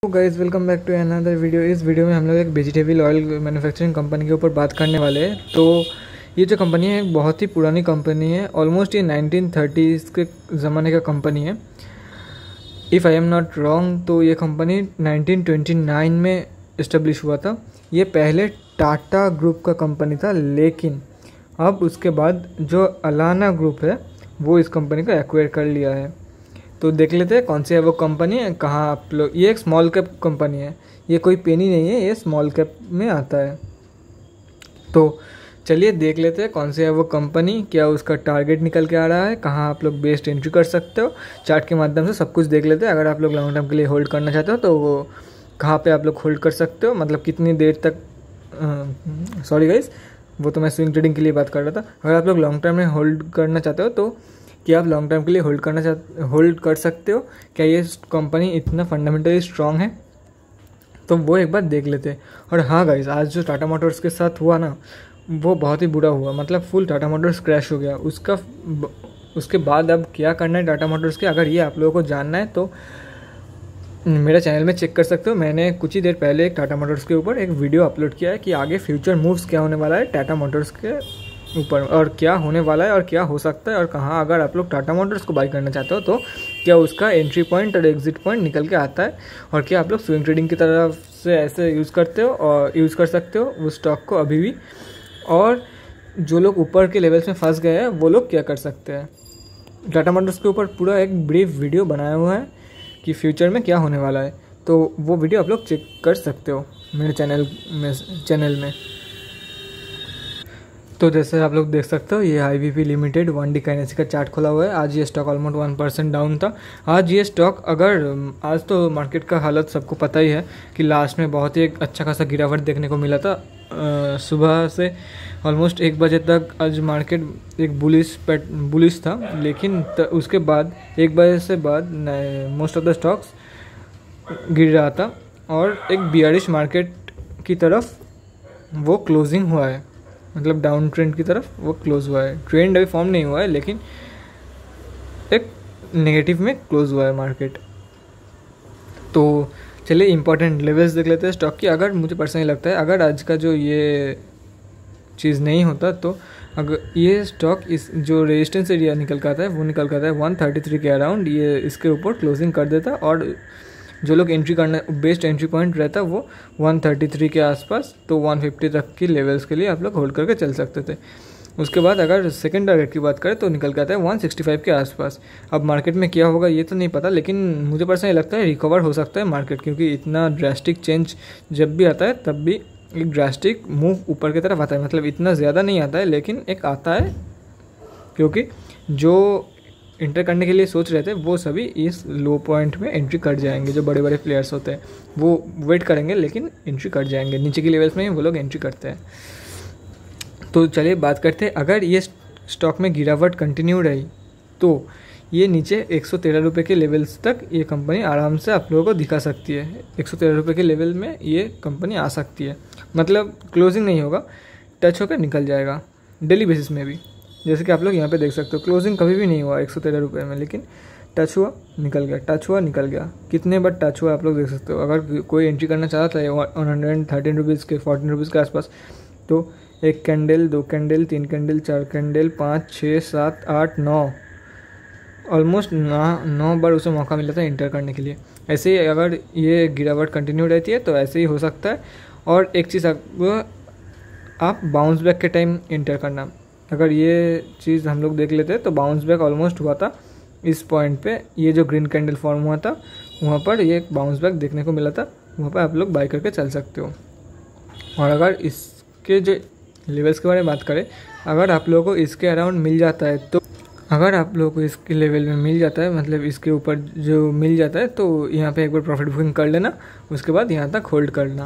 Guys welcome back to another video. इस video में हम लोग एक वेजिटेबल ऑयल मैन्युफैक्चरिंग कंपनी के ऊपर बात करने वाले हैं। तो ये जो कंपनी है एक बहुत ही पुरानी कंपनी है, ऑलमोस्ट ये 1930s के ज़माने का कंपनी है। If I am not wrong तो ये कंपनी 1929 में इस्टेब्लिश हुआ था। ये पहले टाटा ग्रुप का कंपनी था, लेकिन अब उसके बाद जो अलाना ग्रुप है वो इस कंपनी को एक्वायर कर लिया है। तो देख लेते हैं कौन सी है वो कंपनी है, कहाँ आप लोग। ये एक स्मॉल कैप कंपनी है, ये कोई पेनी नहीं है, ये स्मॉल कैप में आता है। तो चलिए देख लेते हैं कौन सी है वो कंपनी, क्या उसका टारगेट निकल के आ रहा है, कहाँ आप लोग बेस्ट एंट्री कर सकते हो। चार्ट के माध्यम से सब कुछ देख लेते हैं। अगर आप लोग लॉन्ग टर्म के लिए होल्ड करना चाहते हो तो वो कहाँ पे आप लोग होल्ड कर सकते हो, मतलब कितनी देर तक। सॉरी गाइस, वो तो मैं स्विंग ट्रेडिंग के लिए बात कर रहा था। अगर आप लोग लॉन्ग टर्म में होल्ड करना चाहते हो तो क्या आप लॉन्ग टर्म के लिए होल्ड कर सकते हो, क्या ये कंपनी इतना फंडामेंटली स्ट्रांग है, तो वो एक बार देख लेते हैं। और हाँ गाइस, आज जो टाटा मोटर्स के साथ हुआ ना वो बहुत ही बुरा हुआ, मतलब फुल टाटा मोटर्स क्रैश हो गया। उसके बाद अब क्या करना है टाटा मोटर्स के, अगर ये आप लोगों को जानना है तो मेरा चैनल में चेक कर सकते हो। मैंने कुछ ही देर पहले एक टाटा मोटर्स के ऊपर एक वीडियो अपलोड किया है कि आगे फ्यूचर मूव्स क्या होने वाला है टाटा मोटर्स के ऊपर, और क्या होने वाला है और क्या हो सकता है, और कहाँ अगर आप लोग टाटा मोटर्स को बाई करना चाहते हो तो क्या उसका एंट्री पॉइंट और एग्जिट पॉइंट निकल के आता है, और क्या आप लोग स्विंग ट्रेडिंग की तरफ से ऐसे यूज़ करते हो और यूज़ कर सकते हो उस स्टॉक को अभी भी, और जो लोग ऊपर के लेवल्स में फंस गए हैं वो लोग क्या कर सकते हैं। टाटा मोटर्स के ऊपर पूरा एक ब्रीफ वीडियो बनाया हुआ है कि फ्यूचर में क्या होने वाला है, तो वो वीडियो आप लोग चेक कर सकते हो मेरे चैनल में। तो जैसे आप लोग देख सकते हो ये IVP लिमिटेड 1D काइनेसी का चार्ट खोला हुआ है। आज ये स्टॉक ऑलमोस्ट 1% डाउन था। आज ये स्टॉक आज तो मार्केट का हालत सबको पता ही है कि लास्ट में बहुत ही एक अच्छा खासा गिरावट देखने को मिला था। सुबह से ऑलमोस्ट 1 बजे तक आज मार्केट एक बुलिश था, लेकिन उसके बाद 1 बजे से बाद मोस्ट ऑफ द स्टॉक्स गिर रहा था और एक बियरिश मार्केट की तरफ वो क्लोजिंग हुआ है, मतलब डाउन ट्रेंड की तरफ वो क्लोज हुआ है। ट्रेंड अभी फॉर्म नहीं हुआ है, लेकिन एक नेगेटिव में क्लोज हुआ है मार्केट। तो चलिए इंपॉर्टेंट लेवल्स देख लेते हैं स्टॉक की। अगर मुझे पर्सनली लगता है अगर आज का जो ये चीज़ नहीं होता तो अगर ये स्टॉक इस जो रेजिस्टेंस एरिया निकल कर आता है वो निकल कर आता है 133 के अराउंड, ये इसके ऊपर क्लोजिंग कर देता, और जो लोग एंट्री करना बेस्ट एंट्री पॉइंट रहता है वो 133 के आसपास, तो 150 तक की लेवल्स के लिए आप लोग होल्ड करके चल सकते थे। उसके बाद अगर सेकंड टारगेट की बात करें तो निकल के आता है 165 के आसपास। अब मार्केट में क्या होगा ये तो नहीं पता, लेकिन मुझे पर्सनली लगता है रिकवर हो सकता है मार्केट, क्योंकि इतना ड्रास्टिक चेंज जब भी आता है तब भी एक ड्रास्टिक मूव ऊपर की तरफ आता है। मतलब इतना ज़्यादा नहीं आता है, लेकिन एक आता है, क्योंकि जो एंटर करने के लिए सोच रहे थे वो सभी इस लो पॉइंट में एंट्री कर जाएंगे। जो बड़े बड़े प्लेयर्स होते हैं वो वेट करेंगे लेकिन एंट्री कर जाएंगे, नीचे की लेवल्स में ही वो लोग एंट्री करते हैं। तो चलिए बात करते हैं, अगर ये स्टॉक में गिरावट कंटिन्यू रही तो ये नीचे 113 रुपये के लेवल्स तक ये कंपनी आराम से आप लोगों को दिखा सकती है। 113 रुपये के लेवल में ये कंपनी आ सकती है, मतलब क्लोजिंग नहीं होगा, टच होकर निकल जाएगा डेली बेसिस में भी। जैसे कि आप लोग यहाँ पे देख सकते हो क्लोजिंग कभी भी नहीं हुआ 113 रुपये में, लेकिन टच हुआ निकल गया, टच हुआ निकल गया। कितने बार टच हुआ आप लोग देख सकते हो। अगर कोई एंट्री करना चाहता है 113 रुपीज़ के 14 रुपीज़ के आसपास, तो 1 candle 2 candle 3 candle 4 candle 5 6 7 8 9 almost 9 बार उसे मौका मिला था एंटर करने के लिए। ऐसे ही अगर ये गिरावट कंटिन्यू रहती है तो ऐसे ही हो सकता है। और एक चीज़ आप बाउंस बैक के टाइम एंटर करना। अगर ये चीज़ हम लोग देख लेते हैं तो बाउंस बैक ऑलमोस्ट हुआ था इस पॉइंट पे, ये जो ग्रीन कैंडल फॉर्म हुआ था वहाँ पर ये बाउंस बैक देखने को मिला था, वहाँ पर आप लोग बाई करके चल सकते हो। और अगर इसके जो लेवल्स के बारे में बात करें, अगर आप लोगों को इसके अराउंड मिल जाता है तो अगर आप लोगों को इसके लेवल में मिल जाता है, मतलब इसके ऊपर जो मिल जाता है, तो यहाँ पे एक बार प्रॉफिट बुकिंग कर लेना, उसके बाद यहाँ तक होल्ड करना।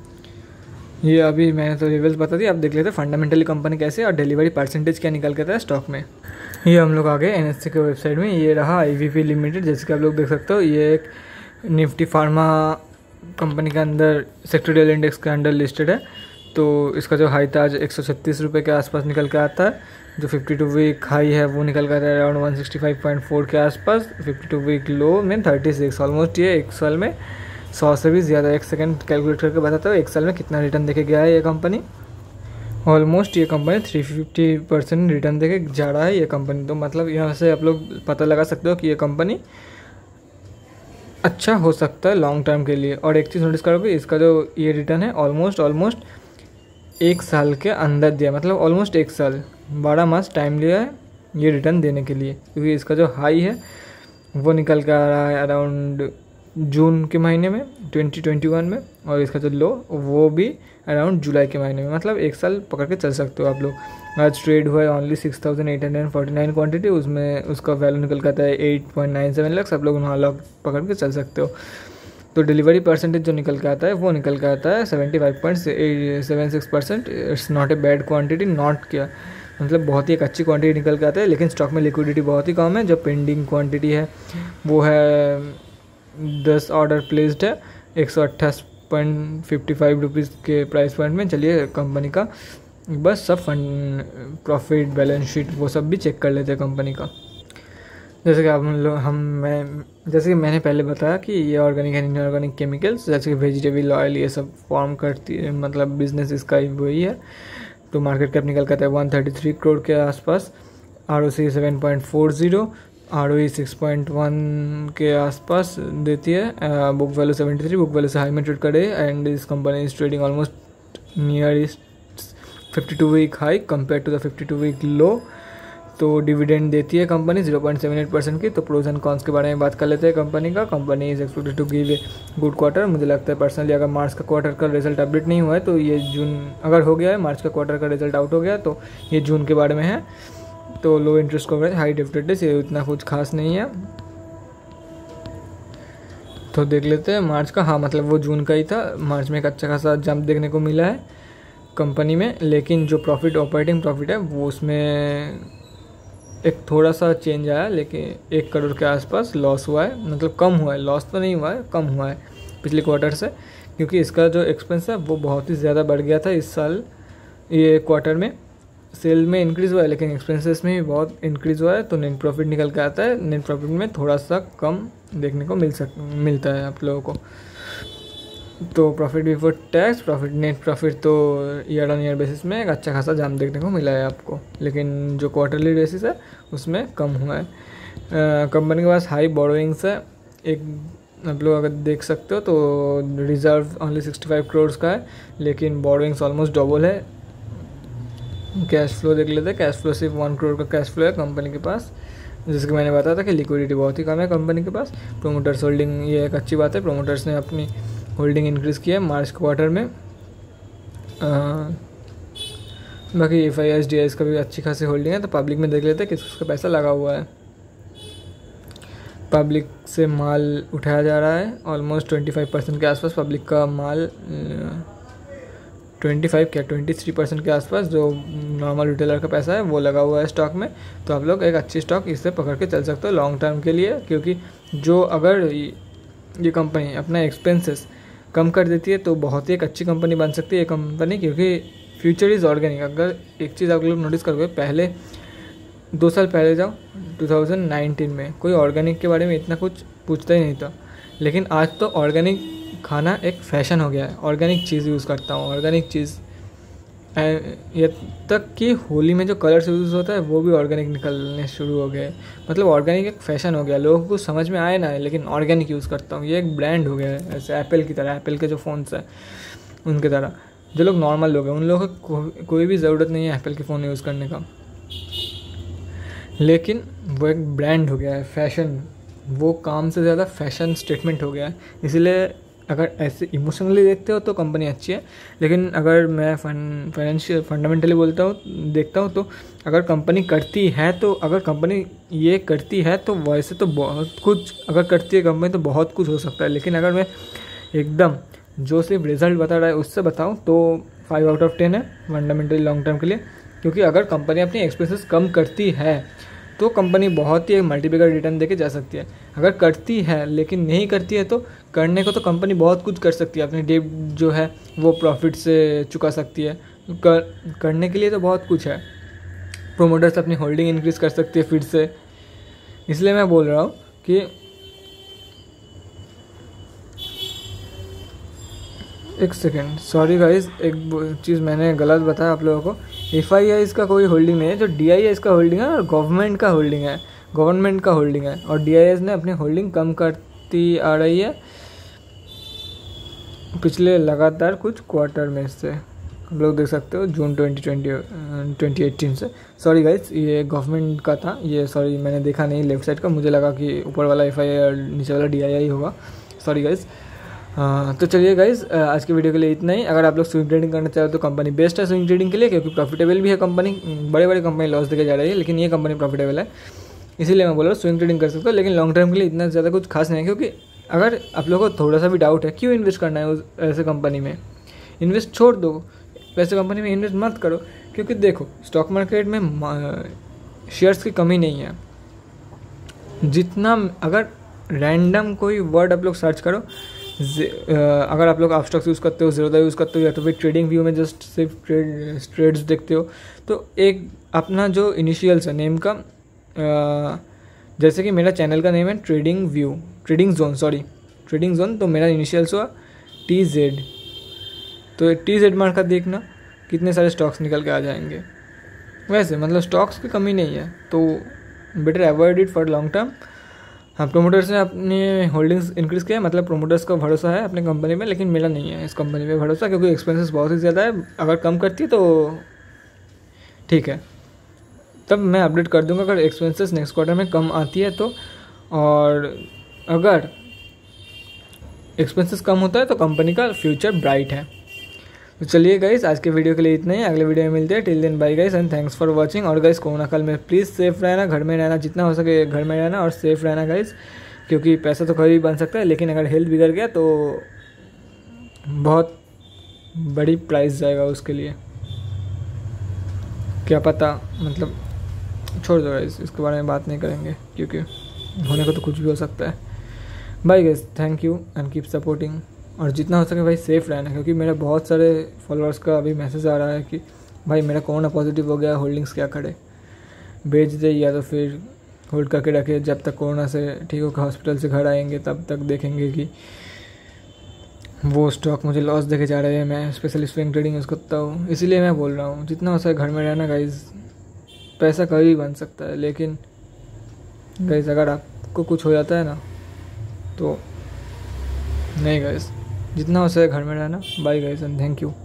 ये अभी मैंने तो लेवल्स बता दी, आप देख लेते हैं फंडामेंटली कंपनी कैसे और डिलीवरी परसेंटेज क्या निकल के आता है स्टॉक में। ये हम लोग आ गए NSE के वेबसाइट में। ये रहा IVP लिमिटेड, जैसे कि आप लोग देख सकते हो ये एक निफ्टी फार्मा कंपनी के अंदर सेक्टोरियल इंडेक्स के अंडर लिस्टेड है। तो इसका जो हाई था आज 136 रुपये के आसपास निकल के आता है। जो 52 वीक हाई है वो निकल कर है अराउंड 165.4 के आसपास। 52 वीक लो में 36, ऑलमोस्ट ये एक साल में 100 से भी ज़्यादा। एक सेकंड कैलकुलेट करके बताता हूँ, एक साल में कितना रिटर्न देके गया है ये कंपनी। ऑलमोस्ट ये कंपनी 350% रिटर्न देके जा रहा है ये कंपनी। तो मतलब यहाँ से आप लोग पता लगा सकते हो कि ये कंपनी अच्छा हो सकता है लॉन्ग टर्म के लिए। और एक चीज़ नोटिस करोगे, इसका जो ये रिटर्न है ऑलमोस्ट 1 साल के अंदर दिया, मतलब ऑलमोस्ट 1 साल 12 मास टाइम लिया है ये रिटर्न देने के लिए। क्योंकि इसका जो हाई है वो निकल कर आ रहा है अराउंड जून के महीने में 2021 में, और इसका जो लो वो भी अराउंड जुलाई के महीने में। मतलब 1 साल पकड़ के चल सकते हो आप लोग। आज ट्रेड हुआ है ओनली 6849 क्वांटिटी, उसमें उसका वैल्यू निकल कर आता है 8.97 लाख। आप लोग वहाँ लॉक पकड़ के चल सकते हो। तो डिलीवरी परसेंटेज जो निकल के आता है वो निकल के आता है 75.76%। It's not a bad quantity, not क्या मतलब बहुत ही एक अच्छी क्वांटिटी निकल के आता है। लेकिन स्टॉक में लिक्विडिटी बहुत ही कम है। जो पेंडिंग क्वांटिटी है वो है 10 ऑर्डर प्लेस्ड है 128.55 रुपीज़ के प्राइस पॉइंट में। चलिए कंपनी का बस सब फंड, प्रॉफिट, बैलेंस शीट वो सब भी चेक कर लेते हैं कंपनी का। जैसे कि जैसे कि मैंने पहले बताया कि ये ऑर्गेनिक एंड इनऑर्गेनिक केमिकल्स जैसे कि वेजिटेबल ऑयल ये सब फॉर्म करती है, मतलब बिजनेस इसका वही है। तो मार्केट कैप निकल करता है 133 करोड़ के आसपास। ROC 7.40, ROE 6.1 के आसपास देती है। बुक वैल्यू 73, बुक वैल्यू से हाई में ट्रेड करे। And this company is trading almost near 52 week high compare to the 52 week low. तो डिविडेंड देती है कंपनी 0.78% की। तो प्रोज एंड कॉन्स के बारे में बात कर लेते हैं कंपनी का। Company is expected to give a good quarter. मुझे लगता है पर्सनली अगर मार्च का क्वार्टर का रिजल्ट अपडेट नहीं हुआ है तो ये जून, अगर हो गया है मार्च का क्वार्टर का रिजल्ट आउट हो गया तो ये जून के बारे में है। तो low interest coverage, high dividend, ये उतना कुछ खास नहीं है। तो देख लेते हैं मार्च का। हाँ मतलब वो जून का ही था। मार्च में एक अच्छा खासा जंप देखने को मिला है कंपनी में। लेकिन जो प्रॉफिट, ऑपरेटिंग प्रॉफिट है वो उसमें एक थोड़ा सा चेंज आया। लेकिन 1 करोड़ के आसपास लॉस हुआ है, मतलब कम हुआ है, लॉस तो नहीं हुआ है, कम हुआ है पिछले क्वार्टर से। क्योंकि इसका जो एक्सपेंस है वो बहुत ही ज़्यादा बढ़ गया था इस साल। ये क्वार्टर में सेल में इंक्रीज़ हुआ है लेकिन एक्सपेंसेस में भी बहुत इंक्रीज़ हुआ है। तो नेट प्रॉफिट निकल के आता है। नेट प्रॉफिट में थोड़ा सा कम देखने को मिलता है आप लोगों को। तो profit before tax, profit, net profit तो ईयर ऑन ईयर बेसिस में एक अच्छा खासा जंप देखने को मिला है आपको। लेकिन जो क्वार्टरली बेसिस है उसमें कम हुआ है। कंपनी के पास हाई बोरोइंग्स है। एक आप लोग अगर देख सकते हो तो रिजर्व ओनली 65 करोड़ का है लेकिन बोरोइंग्स ऑलमोस्ट डबल है। कैश फ्लो देख लेते हैं। कैश फ्लो सिर्फ 1 करोड़ का कैश फ्लो है कंपनी के पास। जैसे कि मैंने बताया था कि लिक्विडिटी बहुत ही कम है कंपनी के पास। प्रोमोटर्स होल्डिंग, ये एक अच्छी बात है, प्रोमोटर्स ने अपनी होल्डिंग इंक्रीज़ किया है मार्च क्वार्टर में। बाकी FIS का भी अच्छी खासी होल्डिंग है। तो पब्लिक में देख लेते हैं किस उसका पैसा लगा हुआ है। पब्लिक से माल उठाया जा रहा है ऑलमोस्ट 25% के आसपास। पब्लिक का माल 23% के आसपास जो नॉर्मल रिटेलर का पैसा है वो लगा हुआ है स्टॉक में। तो आप लोग एक अच्छी स्टॉक इससे पकड़ के चल सकते हो लॉन्ग टर्म के लिए। क्योंकि जो अगर ये कंपनी अपना एक्सपेंसेस कम कर देती है तो बहुत ही एक अच्छी कंपनी बन सकती है ये कंपनी। क्योंकि फ्यूचर इज़ ऑर्गेनिक। अगर एक चीज़ आप लोग नोटिस करोगे, पहले 2 साल पहले जाओ 2019 में कोई ऑर्गेनिक के बारे में इतना कुछ पूछता ही नहीं था। लेकिन आज तो ऑर्गेनिक खाना एक फैशन हो गया है। ऑर्गेनिक चीज़ यूज़ करता हूँ, ऑर्गेनिक चीज़। ये तक कि होली में जो कलर्स यूज़ होता है वो भी ऑर्गेनिक निकलने शुरू हो गए। मतलब ऑर्गेनिक एक फैशन हो गया। लोगों को समझ में आए ना आए लेकिन ऑर्गेनिक यूज़ करता हूँ, ये एक ब्रांड हो गया है। ऐसे एप्पल की तरह, एप्पल के जो फ़ोन्स हैं उनकी तरह। जो लोग नॉर्मल लोग हैं उन लोगों को कोई भी ज़रूरत नहीं है एप्पल के फ़ोन यूज़ करने का। लेकिन वो एक ब्रांड हो गया है, फैशन। वो काम से ज़्यादा फैशन स्टेटमेंट हो गया है। इसलिए अगर ऐसे इमोशनली देखते हो तो कंपनी अच्छी है। लेकिन अगर मैं फाइनेंशियल फंडामेंटली देखता हूँ तो अगर कंपनी करती है तो, अगर कंपनी ये करती है तो वैसे तो बहुत कुछ, अगर करती है कंपनी तो बहुत कुछ हो सकता है। लेकिन अगर मैं एकदम जो सिर्फ रिजल्ट बता रहा है उससे बताऊँ तो 5 आउट ऑफ 10 है फंडामेंटली लॉन्ग टर्म के लिए। क्योंकि अगर कंपनी अपनी एक्सपेंसेस कम करती है तो कंपनी बहुत ही मल्टीप्लिकेटर रिटर्न देके जा सकती है। अगर करती है लेकिन नहीं करती है तो करने को तो कंपनी बहुत कुछ कर सकती है। अपनी डेट जो है वो प्रॉफिट से चुका सकती है। करने के लिए तो बहुत कुछ है। प्रोमोटर्स अपनी होल्डिंग इंक्रीज़ कर सकती है फिर से। इसलिए मैं बोल रहा हूँ कि एक सेकेंड, सॉरी गाइस, एक चीज़ मैंने गलत बताया आप लोगों को। FII इसका कोई होल्डिंग नहीं है, जो DII इसका होल्डिंग है और गवर्नमेंट का होल्डिंग है, गवर्नमेंट का होल्डिंग है। और DIS ने अपनी होल्डिंग कम करती आ रही है पिछले लगातार कुछ क्वार्टर में से, आप लोग देख सकते हो जून 2018 से। सॉरी गाइस, ये गवर्नमेंट का था ये, सॉरी मैंने देखा नहीं लेफ्ट साइड का, मुझे लगा कि ऊपर वाला FII और नीचे वाला DII होगा, सॉरी गाइस। तो चलिए गाइस, आज की वीडियो के लिए इतना ही। अगर आप लोग स्विंग ट्रेडिंग करना चाहो तो कंपनी बेस्ट है स्विंग ट्रेडिंग के लिए, क्योंकि प्रॉफिटेबल भी है कंपनी। बड़े बड़े कंपनी लॉस देके जा रही है, लेकिन ये कंपनी प्रॉफिटेबल है, इसीलिए मैं बोल रहा हूँ स्विंग ट्रेडिंग कर सकते हो। लेकिन लॉन्ग टर्म के लिए इतना ज़्यादा कुछ खास नहीं है, क्योंकि अगर आप लोगों को थोड़ा सा भी डाउट है क्यों इन्वेस्ट करना है उस ऐसे कंपनी में, इन्वेस्ट छोड़ दो, वैसे कंपनी में इन्वेस्ट मत करो। क्योंकि देखो, स्टॉक मार्केट में शेयर्स की कमी नहीं है। जितना अगर रैंडम कोई वर्ड आप लोग सर्च करो, अगर आप लोग अपस्टॉक्स यूज़ करते हो, ज़ीरोधा यूज़ करते हो, या तो फिर ट्रेडिंग व्यू में जस्ट सिर्फ ट्रेड्स देखते हो, तो एक अपना जो इनिशियल्स है नेम का, जैसे कि मेरा चैनल का नेम है ट्रेडिंग जोन, तो मेरा इनिशियल्स हुआ TZ। तो TZ मार्क का देखना कितने सारे स्टॉक्स निकल के आ जाएंगे। वैसे मतलब स्टॉक्स की कमी नहीं है, तो better avoid it for long term. हाँ, प्रोमोटर्स ने अपनी होल्डिंग्स इंक्रीज़ किया, मतलब प्रोमोटर्स का भरोसा है अपनी कंपनी में, लेकिन मेरा नहीं है इस कंपनी पे भरोसा, क्योंकि एक्सपेंसेस बहुत ही ज़्यादा है। अगर कम करती है तो ठीक है, तब मैं अपडेट कर दूंगा अगर एक्सपेंसेस नेक्स्ट क्वार्टर में कम आती है तो। और अगर एक्सपेंसेस कम होता है तो कंपनी का फ्यूचर ब्राइट है। तो चलिए गाइस, आज के वीडियो के लिए इतना ही, अगले वीडियो में मिलते हैं। Till then bye guys and thanks for watching. और गाइस, कोरोना काल में प्लीज़ सेफ रहना, घर में रहना, जितना हो सके घर में रहना और सेफ रहना गाइस, क्योंकि पैसा तो कभी भी बन सकता है, लेकिन अगर हेल्थ बिगड़ गया तो बहुत बड़ी प्राइस जाएगा उसके लिए, क्या पता, मतलब छोड़ दो गाइस, इसके बारे में बात नहीं करेंगे, क्योंकि होने को तो कुछ भी हो सकता है। Bye guys, thank you and keep supporting. और जितना हो सके भाई सेफ़ रहना, क्योंकि मेरा बहुत सारे फॉलोअर्स का अभी मैसेज आ रहा है कि भाई मेरा कोरोना पॉजिटिव हो गया, होल्डिंग्स क्या करे, बेच दे या तो फिर होल्ड करके रखे जब तक कोरोना से ठीक होकर हॉस्पिटल से घर आएंगे, तब तक देखेंगे कि वो स्टॉक मुझे लॉस देके जा रहे हैं। मैं स्पेशली स्विंग ट्रेडिंग यूज़ करता हूँ, इसीलिए मैं बोल रहा हूँ जितना हो सके घर में रहना गाइज। पैसा कभी भी बन सकता है, लेकिन गाइज अगर आपको कुछ हो जाता है ना तो नहीं गाइज, जितना हो सके घर में रहना। Bye guys and thank you.